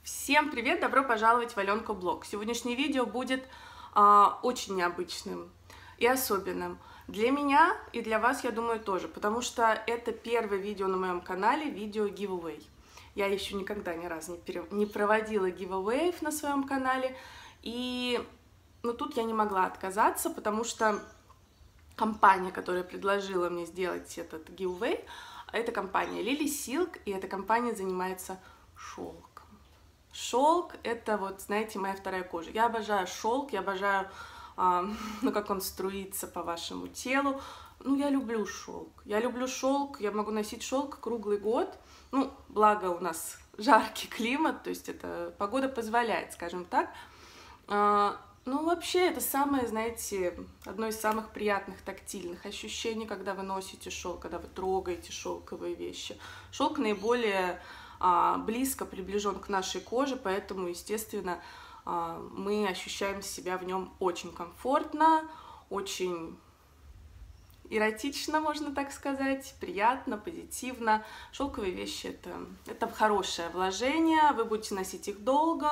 Всем привет! Добро пожаловать в Аленку Блог. Сегодняшнее видео будет очень необычным и особенным. Для меня и для вас, я думаю, тоже, потому что это первое видео на моем канале, видео giveaway. Я еще никогда ни разу не проводила giveaway на своем канале, и тут я не могла отказаться, потому что компания, которая предложила мне сделать этот giveaway, это компания Lily Silk, и эта компания занимается шелком. Шелк — это, вот, знаете, моя вторая кожа. Я обожаю шелк, я обожаю, как он струится по вашему телу. Я люблю шелк. Я могу носить шелк круглый год. Благо у нас жаркий климат, то есть это погода позволяет, скажем так. Вообще, это самое, знаете, одно из самых приятных тактильных ощущений, когда вы носите шелк, когда вы трогаете шелковые вещи. Шелк наиболее близко приближен к нашей коже, поэтому, естественно, мы ощущаем себя в нем очень комфортно, очень эротично, можно так сказать, приятно, позитивно. Шелковые вещи это хорошее вложение, вы будете носить их долго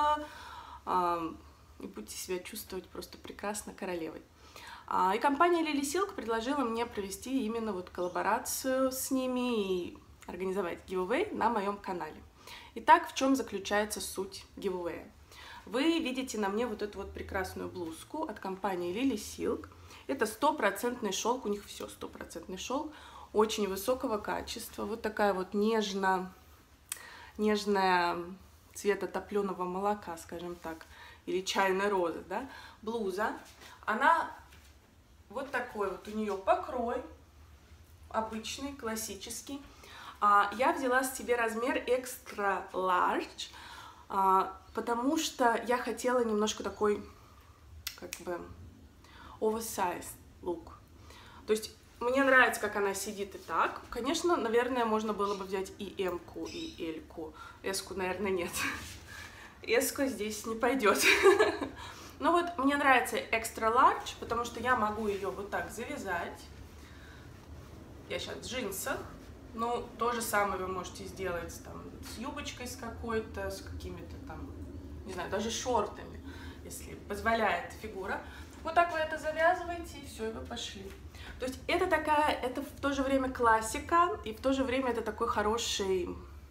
и будете себя чувствовать просто прекрасно королевой. И компания Lily Silk предложила мне провести именно вот коллаборацию с ними и организовать giveaway на моем канале. Итак, в чем заключается суть giveaway? Вы видите на мне вот эту вот прекрасную блузку от компании Lily Silk. Это стопроцентный шелк, у них все стопроцентный шелк, очень высокого качества. Вот такая вот нежная цвета топленого молока, скажем так, или чайной розы, да, блуза. Она вот такой вот, у нее покрой обычный, классический. Я взяла себе размер extra large, потому что я хотела немножко такой, как бы, oversized look. То есть мне нравится, как она сидит и так. Конечно, наверное, можно было бы взять и М-ку, и Л-ку. С-ку, наверное, нет. S-ку здесь не пойдет. Но вот мне нравится extra large, потому что я могу ее вот так завязать. Я сейчас в джинсах. То же самое вы можете сделать там с юбочкой с какой-то, с какими-то там, не знаю, даже шортами, если позволяет фигура. Вот так вы это завязываете, и все, и вы пошли. То есть это в то же время классика, и в то же время это такой хороший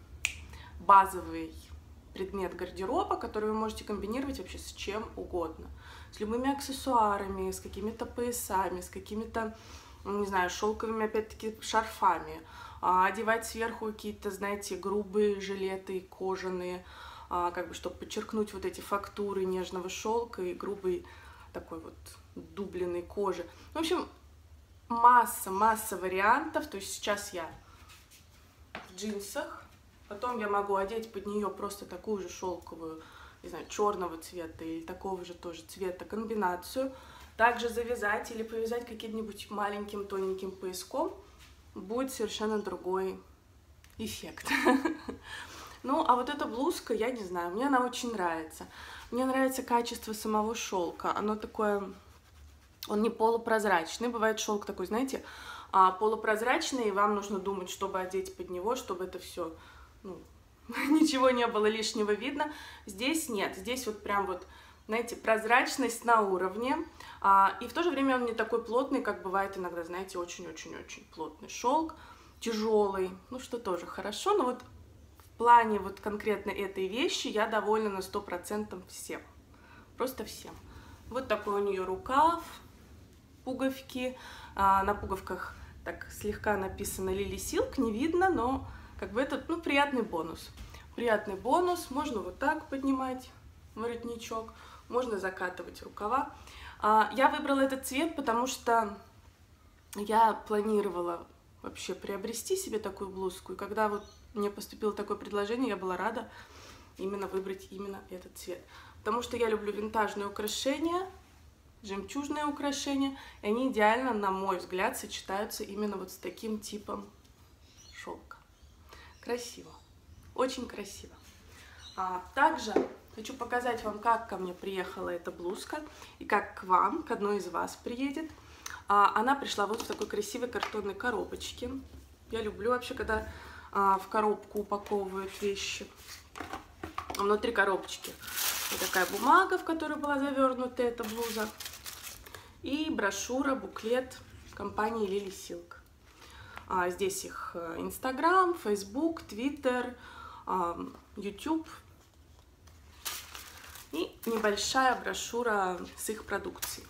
базовый предмет гардероба, который вы можете комбинировать вообще с чем угодно. С любыми аксессуарами, с какими-то поясами, с какими-то, не знаю, шелковыми, опять-таки, шарфами. Одевать сверху какие-то, знаете, грубые жилеты кожаные, чтобы подчеркнуть вот эти фактуры нежного шелка и грубой такой вот дубленной кожи. В общем, масса вариантов. То есть сейчас я в джинсах, потом я могу одеть под нее просто такую же шелковую, не знаю, черного цвета или такого же тоже цвета комбинацию. Также завязать или повязать каким-нибудь маленьким тоненьким пояском. Будет совершенно другой эффект. А вот эта блузка, я не знаю, мне она очень нравится. Мне нравится качество самого шелка. Оно такое, он не полупрозрачный. Бывает шелк такой, знаете, полупрозрачный, и вам нужно думать, чтобы одеть под него, чтобы это все, ничего не было лишнего видно. Здесь нет, здесь вот прям вот, знаете, прозрачность на уровне, и в то же время он не такой плотный, как бывает иногда, знаете, очень-очень-очень плотный шелк, тяжелый, что тоже хорошо, но вот в плане вот конкретно этой вещи я довольна на 100% всем, просто всем. Вот такой у нее рукав, пуговки, на пуговках так слегка написано Lily Silk, не видно, но как бы это, приятный бонус. Приятный бонус, можно вот так поднимать воротничок, можно закатывать рукава. Я выбрала этот цвет, потому что я планировала вообще приобрести себе такую блузку. И когда вот мне поступило такое предложение, я была рада именно выбрать именно этот цвет. Потому что я люблю винтажные украшения, жемчужные украшения. И они идеально, на мой взгляд, сочетаются именно вот с таким типом шелка. Красиво. Очень красиво. Также хочу показать вам, как ко мне приехала эта блузка и как к вам, к одной из вас приедет. Она пришла вот в такой красивой картонной коробочке. Я люблю вообще, когда в коробку упаковывают вещи. Внутри коробочки вот такая бумага, в которой была завернута эта блуза. И брошюра, буклет компании Lily Silk. Здесь их Instagram, Facebook, Twitter, YouTube. И небольшая брошюра с их продукцией.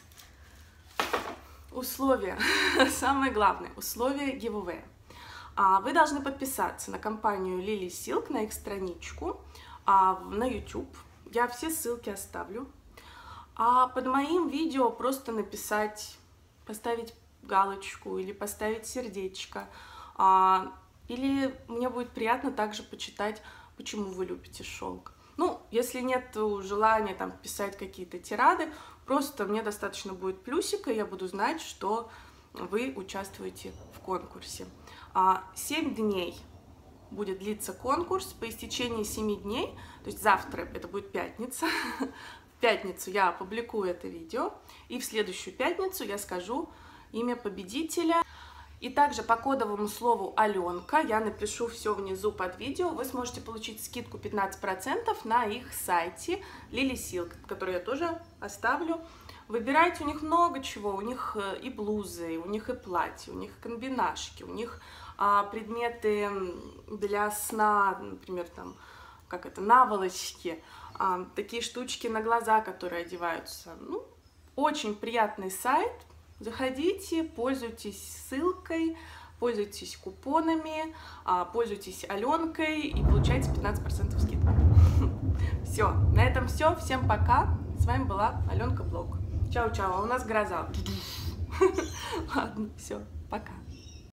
Условия. Самое главное. Условия giveaway. Вы должны подписаться на компанию Lily Silk, на их страничку, на YouTube. Я все ссылки оставлю. А под моим видео просто написать, поставить галочку или поставить сердечко. Или мне будет приятно также почитать, почему вы любите шелк. Ну, если нет желания там писать какие-то тирады, просто мне достаточно будет плюсика, и я буду знать, что вы участвуете в конкурсе. 7 дней будет длиться конкурс. По истечении 7 дней, то есть завтра, это будет пятница, в пятницу я опубликую это видео, и в следующую пятницу я скажу имя победителя. И также по кодовому слову Аленка я напишу все внизу под видео. Вы сможете получить скидку 15% на их сайте Lily Silk, который я тоже оставлю. Выбирайте, у них много чего. У них и блузы, у них и платья, у них комбинашки, у них предметы для сна, например, там, как это, наволочки, такие штучки на глаза, которые одеваются. Ну, очень приятный сайт. Заходите, пользуйтесь ссылкой, пользуйтесь купонами, пользуйтесь Аленкой и получайте 15% скидку. Все, на этом все. Всем пока. С вами была Аленка Блог. Чао-чао. А у нас гроза. Ладно, все, пока.